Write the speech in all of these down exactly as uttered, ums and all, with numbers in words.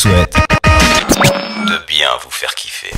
souhaite de bien vous faire kiffer.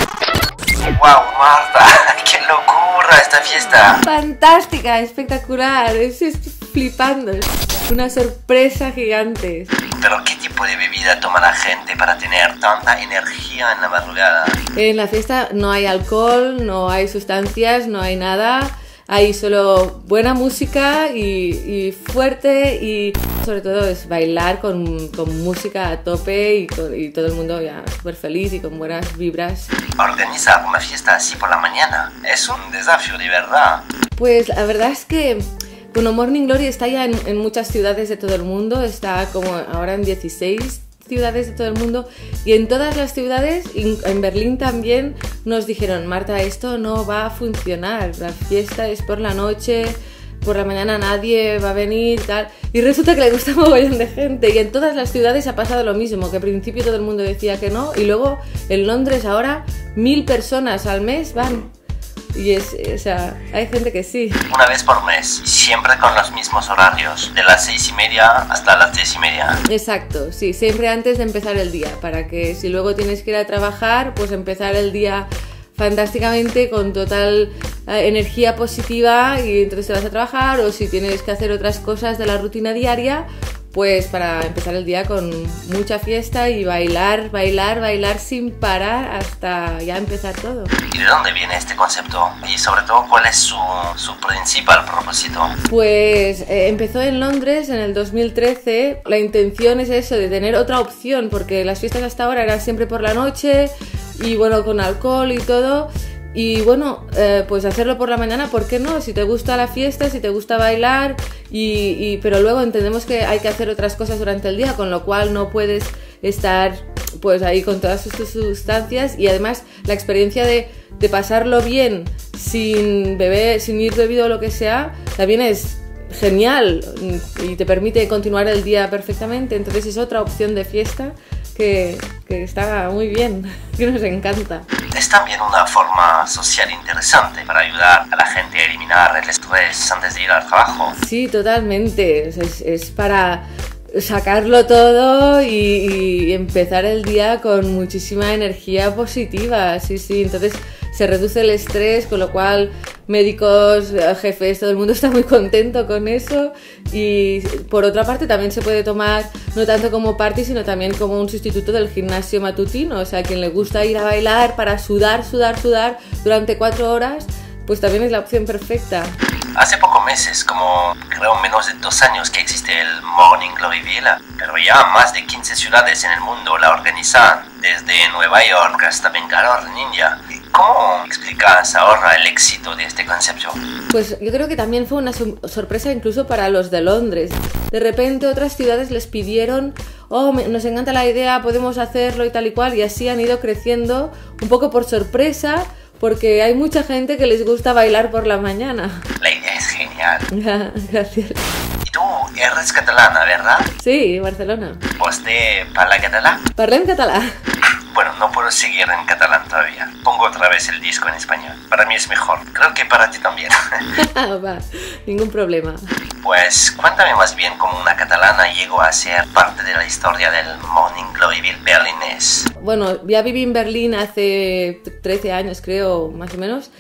¡Wow, Marta! ¡Qué locura esta fiesta! Fantástica, espectacular, es, es flipando, es una sorpresa gigante. ¿Pero qué tipo de bebida toma la gente para tener tanta energía en la madrugada? En la fiesta no hay alcohol, no hay sustancias, no hay nada. Hay solo buena música y, y fuerte, y sobre todo es bailar con, con música a tope y, con, y todo el mundo ya súper feliz y con buenas vibras. Organizar una fiesta así por la mañana es un desafío de verdad. Pues la verdad es que bueno, Morning Glory está ya en, en muchas ciudades de todo el mundo, está como ahora en dieciséis ciudades de todo el mundo, y en todas las ciudades, en Berlín también, nos dijeron: Marta, esto no va a funcionar, la fiesta es por la noche, por la mañana nadie va a venir, tal. Y resulta que le gusta un mogollón de gente, y en todas las ciudades ha pasado lo mismo, que al principio todo el mundo decía que no, y luego en Londres ahora mil personas al mes van. Y es, o sea, hay gente que sí. Una vez por mes, siempre con los mismos horarios, de las seis y media hasta las diez y media. Exacto, sí, siempre antes de empezar el día, para que si luego tienes que ir a trabajar, pues empezar el día fantásticamente, con total eh, energía positiva, y entonces te vas a trabajar, o si tienes que hacer otras cosas de la rutina diaria, pues para empezar el día con mucha fiesta y bailar, bailar, bailar sin parar hasta ya empezar todo. ¿Y de dónde viene este concepto? Y sobre todo, ¿cuál es su, su principal propósito? Pues eh, empezó en Londres en el dos mil trece. La intención es eso, de tener otra opción, porque las fiestas hasta ahora eran siempre por la noche y bueno, con alcohol y todo. Y bueno, eh, pues hacerlo por la mañana, ¿por qué no? Si te gusta la fiesta, si te gusta bailar, y, y, pero luego entendemos que hay que hacer otras cosas durante el día, con lo cual no puedes estar pues ahí con todas tus sustancias, y además la experiencia de, de pasarlo bien sin beber, sin ir bebido o lo que sea, también es genial y te permite continuar el día perfectamente. Entonces es otra opción de fiesta que, que está muy bien, que nos encanta. Es también una forma social interesante para ayudar a la gente a eliminar el estrés antes de ir al trabajo. Sí, totalmente. Es, es para sacarlo todo y, y empezar el día con muchísima energía positiva. Sí, sí. Entonces se reduce el estrés, con lo cual médicos, jefes, todo el mundo está muy contento con eso. Y por otra parte también se puede tomar no tanto como party, sino también como un sustituto del gimnasio matutino. O sea, a quien le gusta ir a bailar para sudar, sudar, sudar durante cuatro horas, pues también es la opción perfecta. Hace pocos meses, como creo menos de dos años que existe el Morning Glory Villa, pero ya más de quince ciudades en el mundo la organizan, desde Nueva York hasta Bangalore, en India. ¿Cómo explicas ahora el éxito de este concepto? Pues yo creo que también fue una sorpresa incluso para los de Londres. De repente otras ciudades les pidieron: oh, nos encanta la idea, podemos hacerlo y tal y cual, y así han ido creciendo un poco por sorpresa, porque hay mucha gente que les gusta bailar por la mañana. La idea es genial. Gracias. Y tú eres catalana, ¿verdad? Sí, Barcelona. ¿Vostè parla català? Parlem català. Bueno, no puedo seguir en catalán todavía. Pongo otra vez el disco en español. Para mí es mejor. Creo que para ti también. Va, ningún problema. Pues cuéntame más bien cómo una catalana llegó a ser parte de la historia del Morning Glory berlinés. Bueno, ya viví en Berlín hace trece años, creo, más o menos.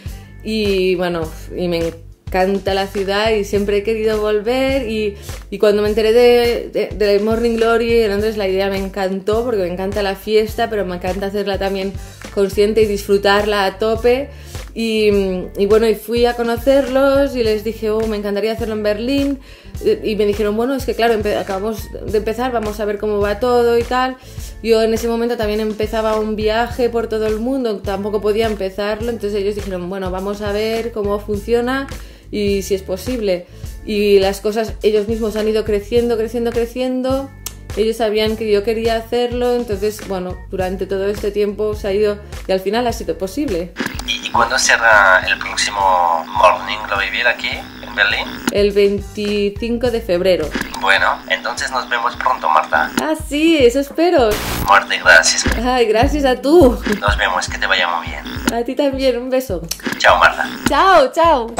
Y bueno, y me encanta la ciudad y siempre he querido volver, y, y cuando me enteré de, de, de Morning Glory en Londres, la idea me encantó, porque me encanta la fiesta, pero me encanta hacerla también consciente y disfrutarla a tope. Y, y bueno, y fui a conocerlos y les dije: oh, me encantaría hacerlo en Berlín. Y me dijeron: bueno, es que claro, acabamos de empezar, vamos a ver cómo va todo y tal. Yo en ese momento también empezaba un viaje por todo el mundo, tampoco podía empezarlo, entonces ellos dijeron: bueno, vamos a ver cómo funciona y si es posible. Y las cosas, ellos mismos han ido creciendo, creciendo, creciendo. Ellos sabían que yo quería hacerlo, entonces, bueno, durante todo este tiempo se ha ido, y al final ha sido posible. ¿Y cuándo será el próximo Morning Glory Villa aquí, en Berlín? El veinticinco de febrero. Bueno, entonces nos vemos pronto, Marta. Ah, sí, eso espero. Muerte, gracias. Ay, gracias a tú. Nos vemos, que te vaya muy bien. A ti también, un beso. Chao, Marta. Chao, chao.